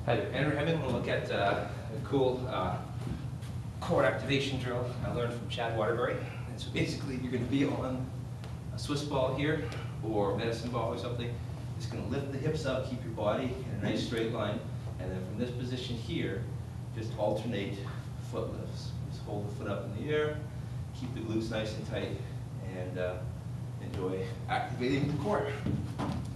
Hi there, Andrew Hemming. We'll look at a cool core activation drill I learned from Chad Waterbury. And so basically you're going to be on a Swiss ball here or medicine ball or something. Just going to lift the hips up, keep your body in a nice straight line, and then from this position here, just alternate foot lifts. Just hold the foot up in the air, keep the glutes nice and tight, and enjoy activating the core.